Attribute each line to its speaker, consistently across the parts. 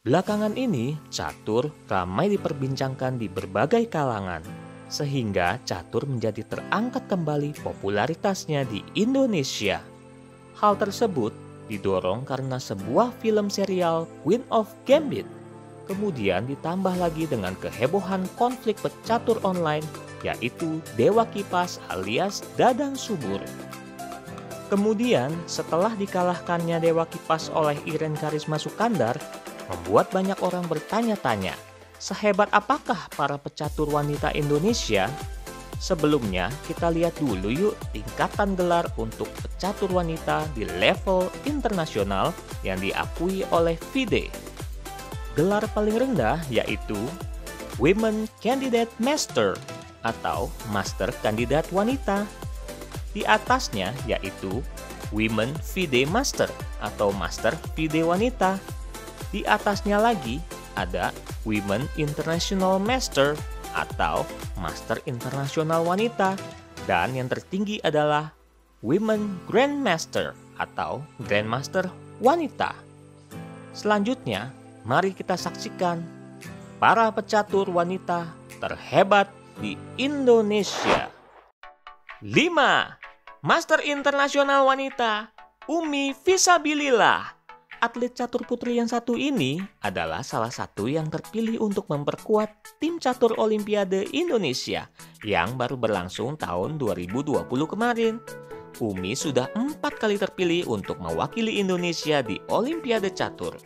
Speaker 1: Belakangan ini, catur ramai diperbincangkan di berbagai kalangan, sehingga catur menjadi terangkat kembali popularitasnya di Indonesia. Hal tersebut didorong karena sebuah film serial Queen of Gambit. Kemudian ditambah lagi dengan kehebohan konflik pecatur online, yaitu Dewa Kipas alias Dadang Subur. Kemudian setelah dikalahkannya Dewa Kipas oleh Iren Karisma Sukandar, membuat banyak orang bertanya-tanya, sehebat apakah para pecatur wanita Indonesia? Sebelumnya, kita lihat dulu yuk tingkatan gelar untuk pecatur wanita di level internasional yang diakui oleh FIDE. Gelar paling rendah yaitu Women Candidate Master atau Master Kandidat Wanita. Di atasnya yaitu Women FIDE Master atau Master FIDE Wanita. Di atasnya lagi ada Women International Master atau Master Internasional Wanita. Dan yang tertinggi adalah Women Grandmaster atau Grandmaster Wanita. Selanjutnya, mari kita saksikan para pecatur wanita terhebat di Indonesia. 5. Master Internasional Wanita Umi Fisabilillah. Atlet catur putri yang satu ini adalah salah satu yang terpilih untuk memperkuat tim catur Olimpiade Indonesia yang baru berlangsung tahun 2020 kemarin. Umi sudah 4 kali terpilih untuk mewakili Indonesia di Olimpiade Catur.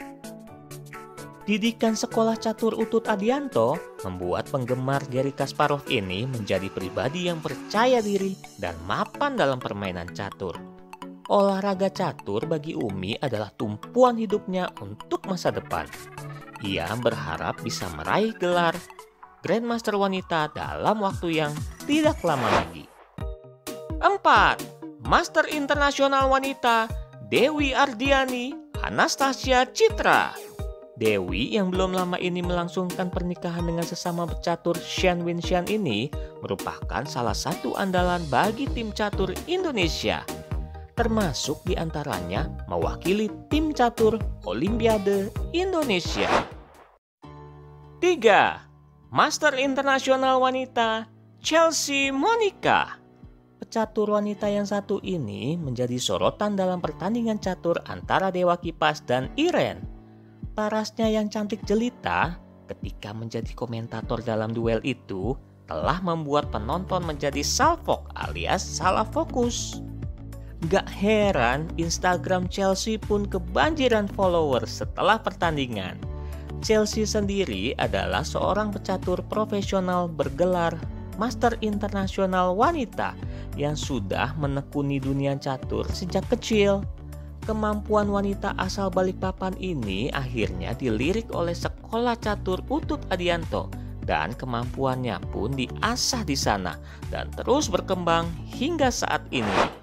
Speaker 1: Didikan Sekolah Catur Utut Adianto membuat penggemar Garry Kasparov ini menjadi pribadi yang percaya diri dan mapan dalam permainan catur. Olahraga catur bagi Umi adalah tumpuan hidupnya untuk masa depan. Ia berharap bisa meraih gelar Grandmaster Wanita dalam waktu yang tidak lama lagi. 4. Master Internasional Wanita Dewi Ardiani Anastasia Citra. Dewi yang belum lama ini melangsungkan pernikahan dengan sesama pecatur Shan Winshan ini merupakan salah satu andalan bagi tim catur Indonesia. Termasuk diantaranya mewakili tim catur Olimpiade Indonesia. 3. Master Internasional Wanita Chelsea Monica. Pecatur wanita yang satu ini menjadi sorotan dalam pertandingan catur antara Dewa Kipas dan Iren. Parasnya yang cantik jelita ketika menjadi komentator dalam duel itu telah membuat penonton menjadi salfok alias salah fokus. Gak heran Instagram Chelsea pun kebanjiran followers setelah pertandingan. Chelsea sendiri adalah seorang pecatur profesional bergelar Master Internasional Wanita yang sudah menekuni dunia catur sejak kecil. Kemampuan wanita asal Balikpapan ini akhirnya dilirik oleh Sekolah Catur Utut Adianto dan kemampuannya pun diasah di sana dan terus berkembang hingga saat ini.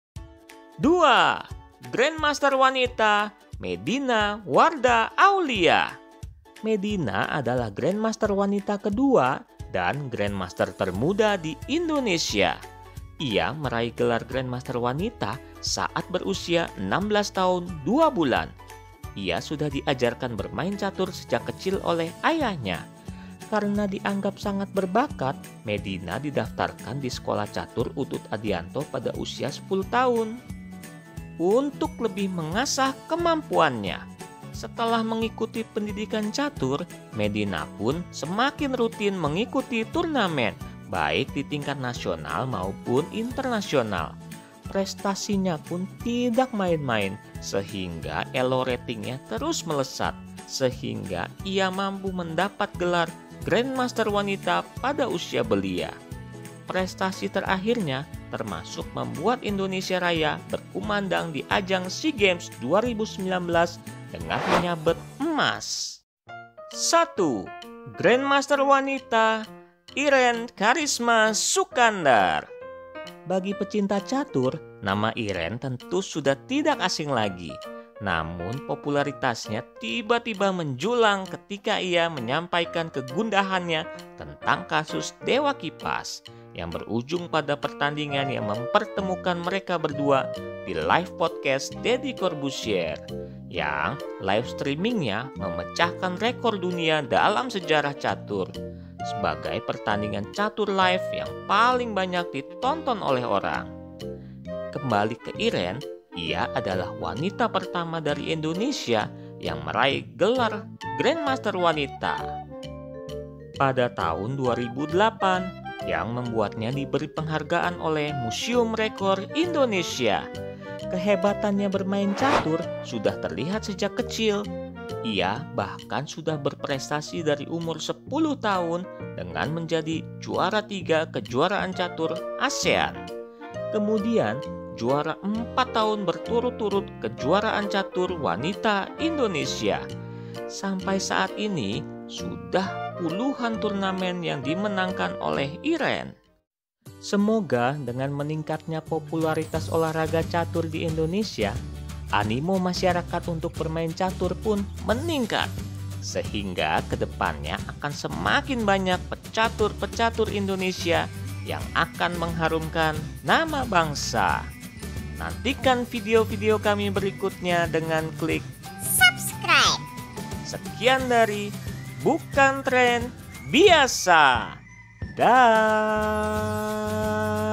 Speaker 1: 2. Grandmaster Wanita Medina Wardah Aulia. Medina adalah Grandmaster Wanita kedua dan Grandmaster termuda di Indonesia. Ia meraih gelar Grandmaster Wanita saat berusia 16 tahun 2 bulan. Ia sudah diajarkan bermain catur sejak kecil oleh ayahnya. Karena dianggap sangat berbakat, Medina didaftarkan di Sekolah Catur Utut Adianto pada usia 10 tahun. Untuk lebih mengasah kemampuannya. Setelah mengikuti pendidikan catur, Medina pun semakin rutin mengikuti turnamen, baik di tingkat nasional maupun internasional. Prestasinya pun tidak main-main, sehingga elo ratingnya terus melesat, sehingga ia mampu mendapat gelar Grandmaster Wanita pada usia belia. Prestasi terakhirnya termasuk membuat Indonesia Raya berkumandang di ajang SEA Games 2019 dengan menyabet emas. 1. Grandmaster Wanita Iren Karisma Sukandar. Bagi pecinta catur, nama Iren tentu sudah tidak asing lagi. Namun popularitasnya tiba-tiba menjulang ketika ia menyampaikan kegundahannya tentang kasus Dewa Kipas yang berujung pada pertandingan yang mempertemukan mereka berdua di live podcast Deddy Corbuzier yang live streamingnya memecahkan rekor dunia dalam sejarah catur sebagai pertandingan catur live yang paling banyak ditonton oleh orang. Kembali ke Irene, ia adalah wanita pertama dari Indonesia yang meraih gelar Grandmaster Wanita pada tahun 2008 yang membuatnya diberi penghargaan oleh Museum Rekor Indonesia. Kehebatannya bermain catur sudah terlihat sejak kecil. Ia bahkan sudah berprestasi dari umur 10 tahun dengan menjadi juara 3 kejuaraan catur ASEAN. Kemudian juara 4 tahun berturut-turut kejuaraan catur wanita Indonesia. Sampai saat ini sudah puluhan turnamen yang dimenangkan oleh Irene. Semoga dengan meningkatnya popularitas olahraga catur di Indonesia, animo masyarakat untuk bermain catur pun meningkat. Sehingga kedepannya akan semakin banyak pecatur-pecatur Indonesia yang akan mengharumkan nama bangsa. Nantikan video-video kami berikutnya dengan klik
Speaker 2: subscribe.
Speaker 1: Sekian dari Bukan Tren Biasa. Dah.